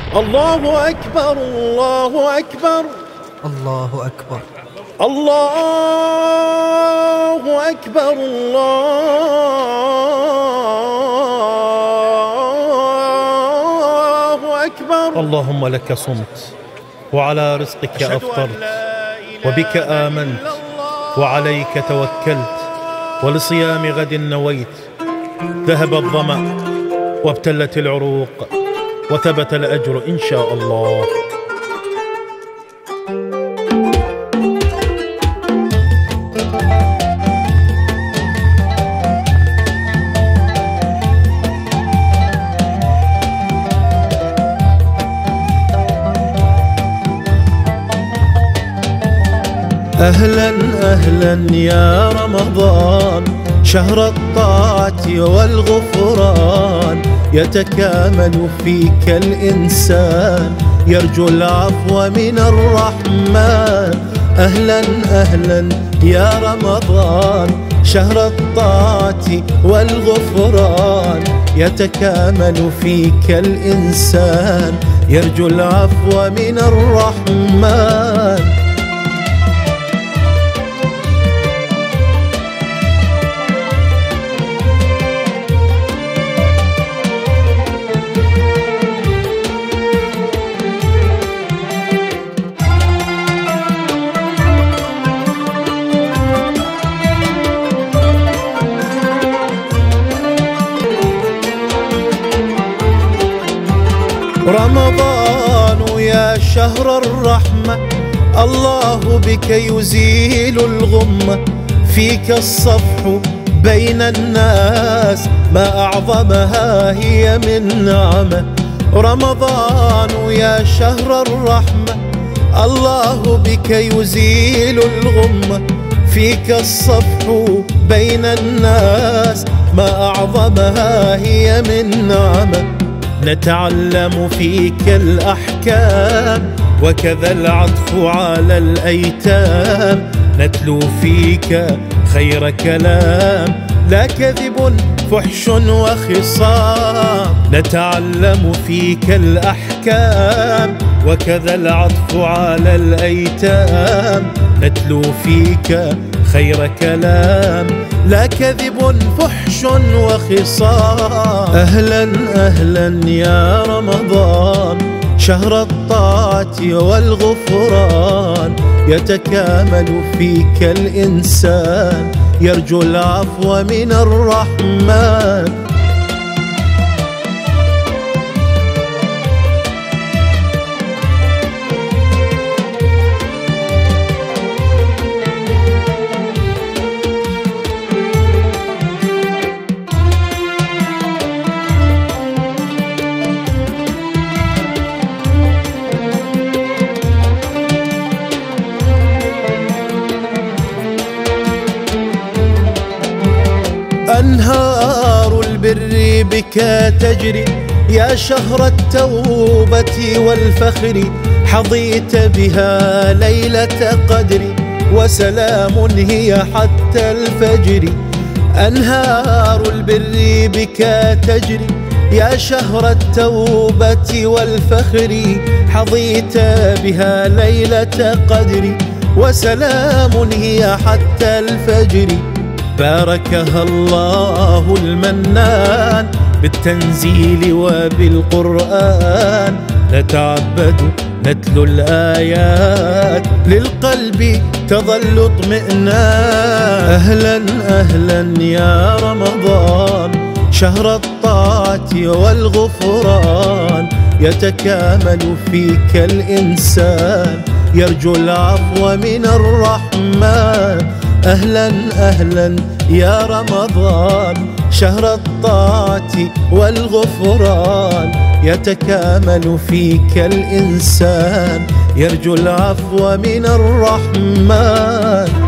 الله أكبر الله أكبر الله أكبر الله أكبر الله أكبر. اللهم لك صمت وعلى رزقك أفطرت وبك آمنت وعليك توكلت ولصيام غد نويت. ذهب الظمأ وابتلت العروق وثبت الأجر إن شاء الله. أهلا أهلا يا رمضان، شهر الطاعة والغفران، يتكامل فيك الإنسان، يرجو العفو من الرحمن. أهلا أهلا يا رمضان، شهر الطاعة والغفران، يتكامل فيك الإنسان، يرجو العفو من الرحمن. رمضان يا شهر الرحمة، الله بك يزيل الغمة، فيك الصفح بين الناس، ما أعظمها هي من نعمة. رمضان يا شهر الرحمة، الله بك يزيل الغمة، فيك الصفح بين الناس، ما أعظمها هي من نعمة. نتعلم فيك الأحكام وكذا العطف على الأيتام، نتلو فيك خير كلام، لا كذب فحش وخصام. نتعلم فيك الأحكام وكذا العطف على الأيتام، نتلو فيك خير كلام، لا كذب فحش وخصام. أهلا أهلا يا رمضان، شهر الطاعة والغفران، يتكامل فيك الإنسان، يرجو العفو من الرحمن. أنهار البر بك تجري، يا شهر التوبة والفخر، حظيت بها ليلة قدر، وسلام هي حتى الفجر. أنهار البر بك تجري، يا شهر التوبة والفخر، حظيت بها ليلة قدر، وسلام هي حتى الفجر. باركها الله المنان بالتنزيل وبالقرآن، نتعبد نتلو الآيات، للقلب تظل اطمئنان. أهلا أهلا يا رمضان، شهر الطاعة والغفران، يتكامل فيك الإنسان، يرجو العفو من الرحمن. أهلا أهلا يا رمضان، شهر الطاعة والغفران، يتكامل فيك الإنسان، يرجو العفو من الرحمن.